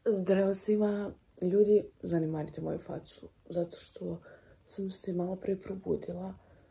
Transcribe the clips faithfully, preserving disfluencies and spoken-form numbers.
Zdravo svima, ljudi, zanimarite moju facu, zato što sam se malo pre probudila.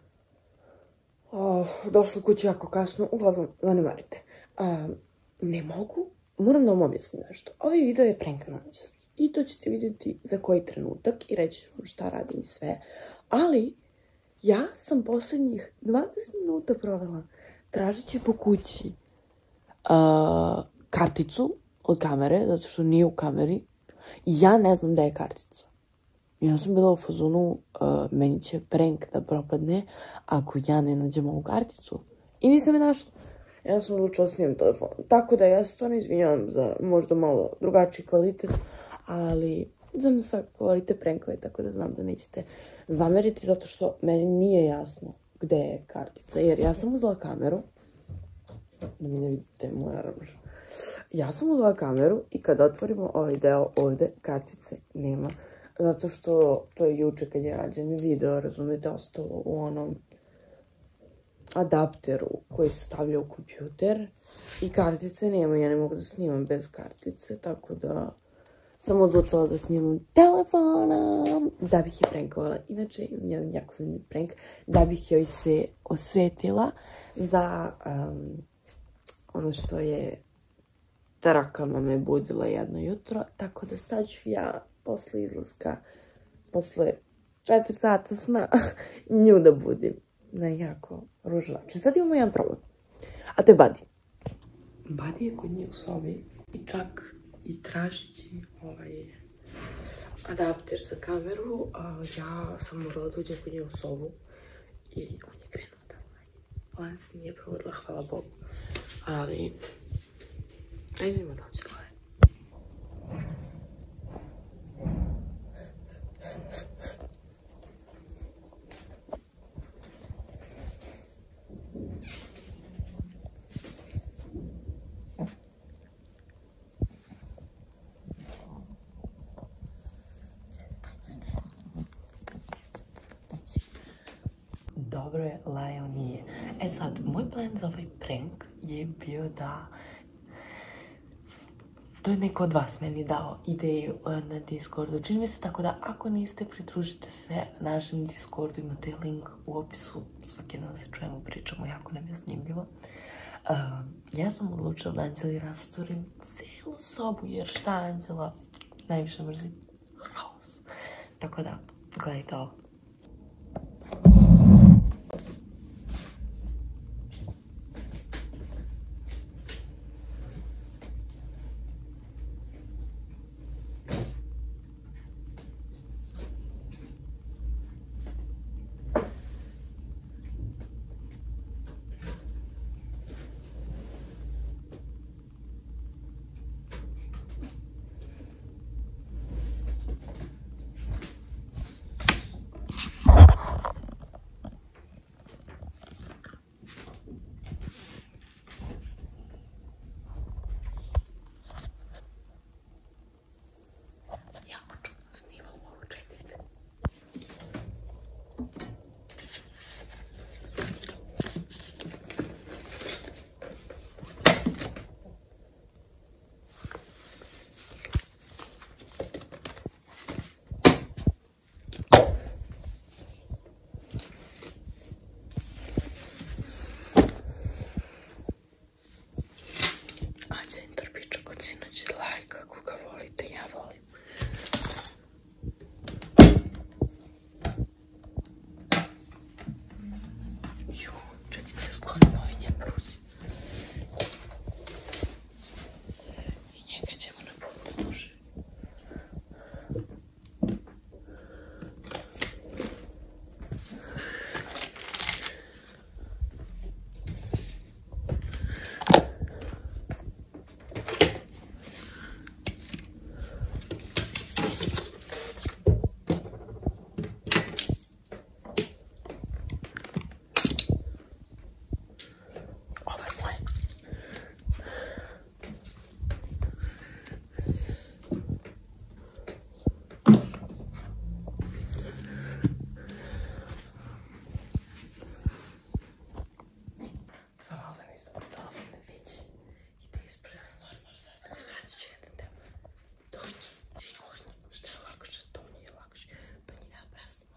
Uh, došla kući jako kasno, uglavnom, zanimarite. Uh, ne mogu, moram da vam objasnim nešto. Ovaj video je prank na anđelski i to ćete vidjeti za koji trenutak i reći vam šta radim i sve. Ali, ja sam posljednjih dvadeset minuta provela tražeći po kući uh, karticu od kamere, zato što nije u kameri. I ja ne znam da je kartica. Ja sam bila u fazonu, uh, meni će prank da propadne ako ja ne nađem ovu karticu. I nisam je našla. Ja sam odlučila snimam telefon. Tako da ja se stvarno izvinjavam za možda malo drugačiji kvalitet, ali znam svakako volite prankove, tako da znam da nećete zameriti, zato što meni nije jasno gde je kartica. Jer ja sam uzela kameru, da mi ne vidite moj aranž. Ja sam uzela kameru i kada otvorimo ovaj deo ovde, kartice nema. Zato što to je juče kad je rađen video, razumete, ostalo u onom adapteru koji se stavlja u kompjuter i kartice nema. Ja ne mogu da snimam bez kartice, tako da sam odlučila da snimam telefonom da bih je prankovala. Inače, imam jedan jako zanimljiv prank, da bih joj se osvetila za um, ono što je trakama me budila jedno jutro, tako da sad ću ja posle izlaska, posle četiri sata sna, nju da budim na jako ružan način. Sad imamo jedan problem, a to je Buddy. Buddy je kod nje u sobi i čak i tražići ovaj adapter za kameru, a ja sam morala da uđem kod nje u sobu i on je krenuo da laje. Ona se nije provodila, hvala Bogu, ali ajde vidimo da će laje. Dobro je, lajao nije. E sad, moj plan za ovaj prank je bio da... To je neko od vas meni dao ideju na Discordu. Čini mi se, tako da ako niste, pridružite se našem Discordu, imate link u opisu. Svaki dan se čujemo, pričamo, jako nam je zanimljivo. Uh, ja sam odlučila da Anđeli rastorim celu sobu, jer šta Anđela najviše mrzi? Haos. Tako da, gledajte ovo. Šta je lakše? To nije lakše. To nije presno.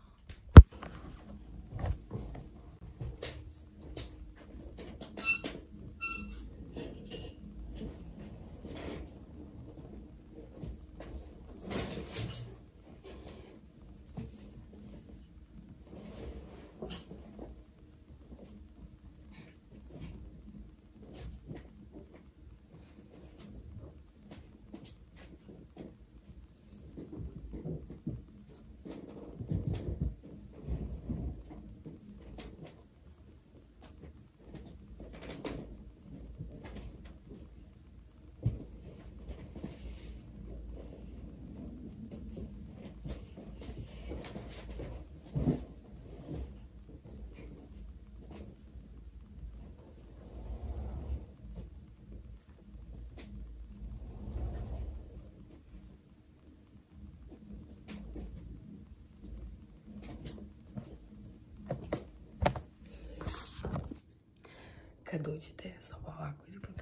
Kad uđete, soba ovako izgleda.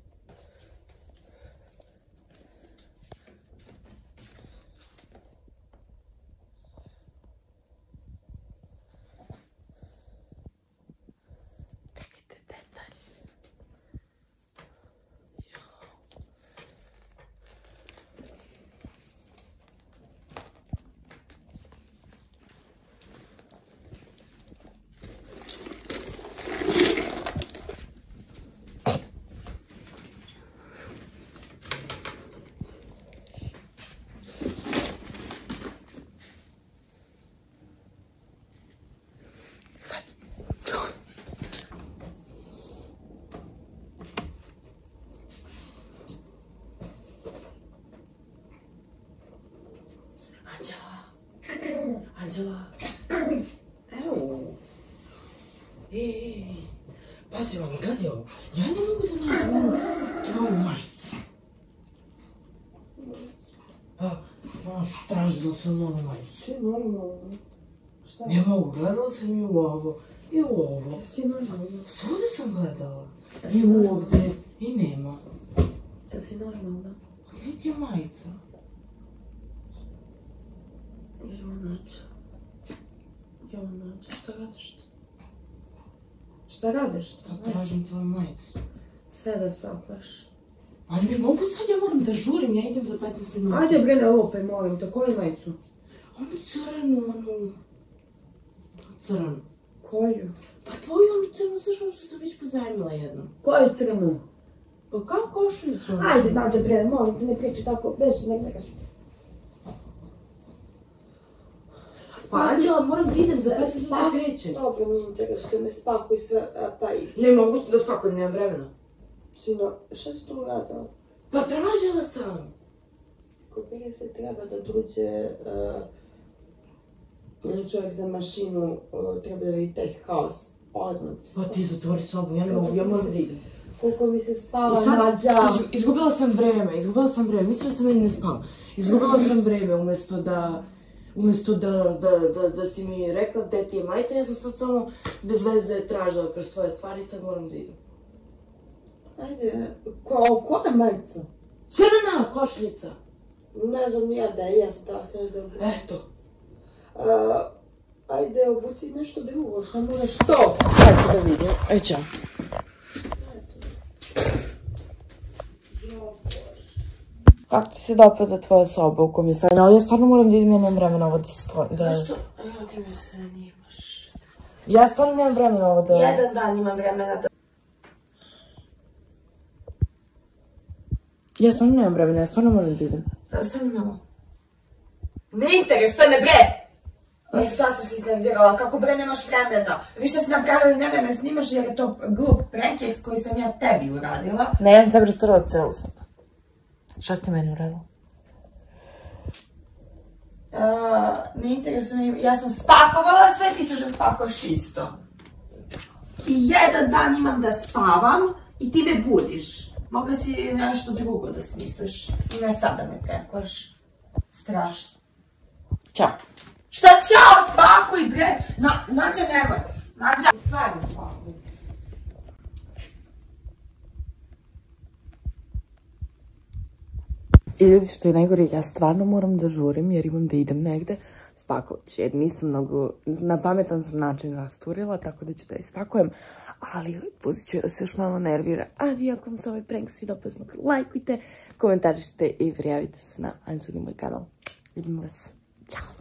Čekajte detalj. Anđela. Evo. Ej, pazi ovo, gledaj ovo. Ja ne mogu da nađem onu tvoju majicu. Pa, znaš, tražila sam novu majicu. Sve normalno. Šta? Ne mogu, gledala sam i u ovo, i u ovo. Jesi normalno? Svuda sam gledala. I ovde, i nema. Jesi normalna? Gdje je majica? Evo nađa. Evo nađa. Šta radiš ti? Šta radiš ti? Pa tražim tvoju majicu. Sve da spaklaš. A ne mogu sad, ja moram da žurim, ja idem za petnaest minuta. Ajde bre, ne lupaj, molim te, koju majicu? Onu crnu, onu... Crnu. Koju? Pa tvoju onu crnu, znaš ono što sam već pozajmila jednom. Koju crnu? Pa kao košuljicu? Ajde, nađa bre, molim te, ne priči tako, beži, ne gledaš. Pa Anđela, moram da idem za petnaest minuta krećem. Dobro, nije interesuje me, spakuj sve, pa idi. Ne mogu da spakujem, nemam vremena. Sino, šta si tu uradila? Pa tražila sam. Ko prije se treba da dođe uh, čovjek za mašinu, uh, treba da vidi taj haos. Odmah. Pa ti zatvori sobu, ja ne mogu, ja moram da idem. Koliko mi se spava, I sad, Nađa. iz, izgubila sam vreme, izgubila sam vreme, mislila sam meni ne spavam. Izgubila sam vreme umjesto da... Umjesto da, da, da, da si mi rekla gde ti je majica, ja sam sad samo bez veze tražila kroz svoje stvari i sad moram da idem. Ajde, ko, ko je majica? Crna košljica. Ne znam ja da je, ja sam da sve da obući. Eto. Uh, ajde, obuci nešto drugo, šta moraš to? Sad ću da vidim. E, čao. Kako ti se dopada tvoja soba u kom je stavljena? Ali ja stvarno moram da idem, ja nemam vremena ovo da se... Zašto? Evo ti me se nimaš. Ja stvarno nemam vremena ovo da... Jedan dan imam vremena da... Ja stvarno nemam vremena, ja stvarno moram da idem. Ostani malo. Ne interesuje me, bre! E, sad sam se iznervirala, kako bre nemaš vremena. Vi što si napravili, nemoj me snimaš jer je to glup prankeks koji sam ja tebi uradila. Ne, ja sam tebi rastorila celu sam. Šta ste meni uradila? Uh, ne interesuje me, ja sam spakovala sve, ti ćeš da spakoš isto. I jedan dan imam da spavam i ti me budiš. Mogla si nešto drugo da smisliš i ne sad da me prekuješ. Strašno. Ćao. Šta ćao, spakuj bre! Na, Nađa nemoj. Nađa, stvarno spakuj. I ljudi, što je najgore, ja stvarno moram da žurim jer imam da idem negde spakovaću, jer nisam mnogo, na pametan sam način rasturila, tako da ću da ispakujem, ali pustit ću da se još malo nervira. A vi ako vam se ovaj prank svi dopao, lajkujte, komentarišite i prijavite se na Anđelin moj kanal. Ljubim vas. Ćao!